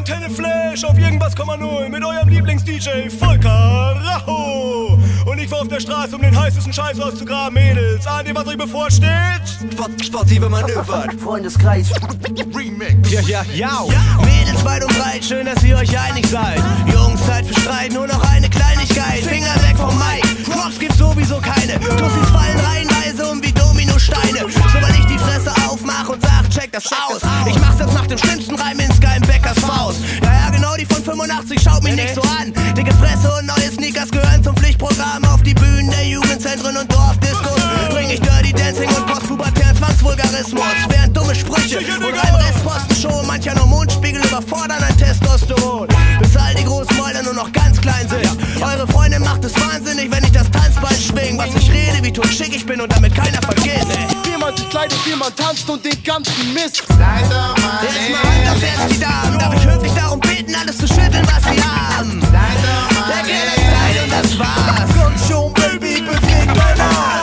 Antenne Flash auf irgendwas,0 mit eurem Lieblings-DJ Volker Racho. Und ich war auf der Straße, um den heißesten Scheiß auszugraben, Mädels. Ahnt ihr, was euch bevorsteht? Sportive Manöver, Freundeskreis, Remix. Ja. Mädels weit und breit, schön, dass ihr euch einig seid. Jungs, Zeit für Streit, nur noch eine Kleinigkeit. Finger weg vom Mike, Props gibt's sowieso keine. Tussis fallen reihenweise um wie Dominosteine. Sobald ich die Fresse aufmach und sag, check das aus. Ich mach's jetzt nach dem schlimmsten Reim in Sky im Bäckers Faust. Ja, genau, die von 85 schaut mich nicht so an. Dicke Fresse und neue Sneakers gehören zum Pflichtprogramm. Auf die Bühnen der Jugendzentren und Dorfdiskos bring ich Dirty Dancing und postpubertären Zwangsvulgarismus. Während dumme Sprüche und Reimrestpostenshow mancher Hormonspiegel überfordern ein Testosteron. Bis all die großen Mäuler nur noch ganz klein sind. Eure Freundin macht es wahnsinnig, wenn ich das Tanzbein schwing. Was ich rede, wie totschick ich bin und damit keiner vergisst. Wie man sich kleidet, wie man tanzt und den ganzen Mist. Jetzt mal Hand auf Herz, die Damen. Darf ich höflich darum bitten, alles zu schütteln, was sie haben. Der Geld ist Teil und das war's. Komm schon, Baby, beweg dein Arm.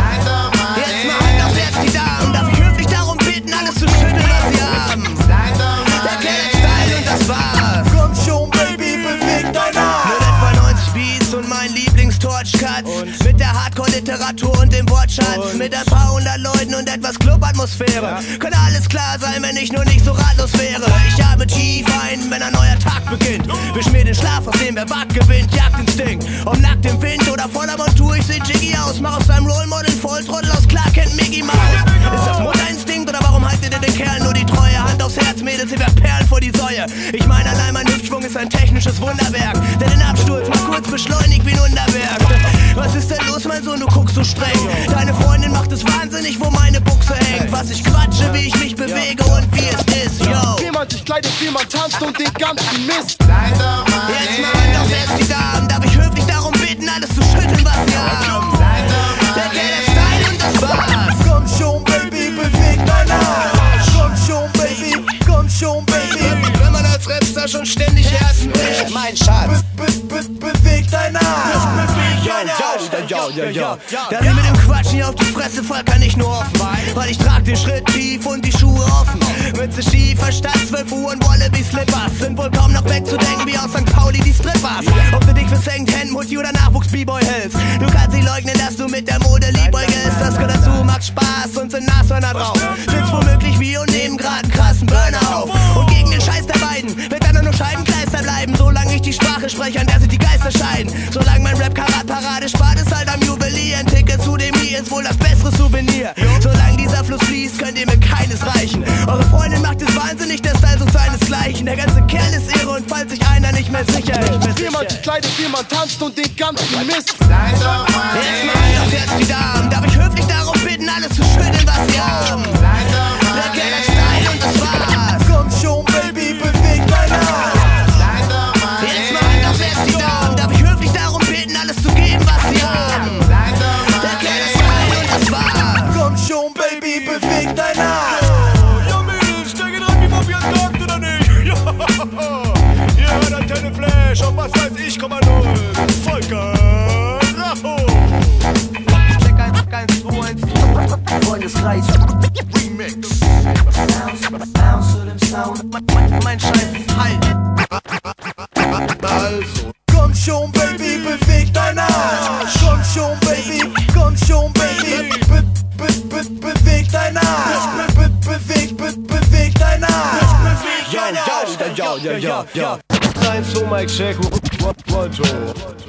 Jetzt mal Hand auf Herz, die Damen. Darf ich höflich darum bitten, alles zu schütteln, was sie haben. Der Geld ist Teil und das war's. Komm schon, Baby, beweg dein Arm. Mit etwa 90 Beats und mein Lieblings-Torchcut. Mit der Hardcore-Literatur und dem Wortschatz. Mit ein paar hundert Leuten und etwas Clubatmosphäre. Könnte alles klar sein, wenn ich nur nicht so ratlos wäre. Ich atme tief ein, wenn ein neuer Tag beginnt. Wisch mir den Schlaf, aus dem wer Watt gewinnt. Jagdinstinkt, ob nackt im Wind oder vor der Montur. Ich seh Jiggy aus, mach aus seinem Rollmodel Volltrottel aus Clark Kent Mickey Mouse. Ist das Mutterinstinkt oder warum haltet ihr den Kerl nur die Treue? Hand aufs Herz, Mädels, ihr werft Perlen vor die Säue. Ich meine, allein mein Hüftschwung ist ein technisches Wunderwerk, der den Absturz mal kurz beschleunigt wie ein Unterberg. Was ist denn los, mein Sohn, du guckst so streng. Deine Freundin macht es wahnsinnig, wo meine Buchse hängt. Was ich quatsche, wie ich mich bewege und wie es ist, yo. Wie man sich kleidet, wie man tanzt und den ganzen Mist. Jetzt mal Hand auf Herz, die Damen. Darf ich höflich darum bitten, alles zu schütteln, was wir haben. Der Geld ist Teil und das war's. Komm schon, Baby, beweg dein Arm. Komm schon, Baby, komm schon, Baby. Wenn man als Rapstar schon ständig Herzen bricht, mein Schatz. Beweg dein Arm. Da sind mit dem Quatschen hier auf die Fresse voll kann ich nur hoffen. Weil ich trag den Schritt tief und die Schuhe offen. Mütze schief, Verstand 12 Uhr und Wallaby Slippers. Sind wohl kaum noch wegzudenken wie aus St. Pauli die Strippers. Ob du dich für Secondhand, Mutti oder Nachwuchs-B-Boy hältst. Du kannst nicht leugnen, dass du mit der Mode liebäugelst. Das gehört dazu, macht Spaß und sind Nashörner drauf. Sitzt womöglich wie und nehmen grad einen krassen Burner auf. Und gegen den Scheiß der beiden wird dann nur Scheibenkleister bleiben. Solange ich die Sprache spreche, an der sich die Geister scheiden. Solange mein Rap-Karat-Parade spart, ist halt am Juwelier. Ein Ticket zu dem hier ist wohl das bessere Souvenir. Solange dieser Fluss fließt, könnt ihr mir keines reichen. Eure Freundin macht es wahnsinnig, der Style sucht seinesgleichen. Der ganze Kerl ist irre und falls sich einer nicht mehr sicher ist. Wie man sich kleidet, wie man tanzt und den ganzen Mist. Jetzt mal Hand auf Herz, die Damen. Darf ich höflich darum bitten, alles zu schütteln, was wir haben. Der Kerl ist Teil und das war's. Komm schon, Baby, beweg dein Arm. Jetzt mal Hand auf Herz, die Damen. Darf ich höflich darum bitten, alles zu geben, was wir haben. Der Kerl ist Teil und das war's. Komm schon, Baby, beweg dein Arm. Ja, Mädels, denkt dran, wie Mafia sagt oder nicht? Ihr hört Antenne Flash auf was weiß ich,0 Volker Racho. Check 1, 2, 1. Freundeskreis, Remix. Bounce to them sound. Mein Scheiß ist halt. Also. Komm schon, Baby, beweg dein Arm. Komm schon, Baby, komm schon, Baby. Beweg dein Arm. Beweg dein Arm. Yo. 3, 2, Mike, check. 1, 2.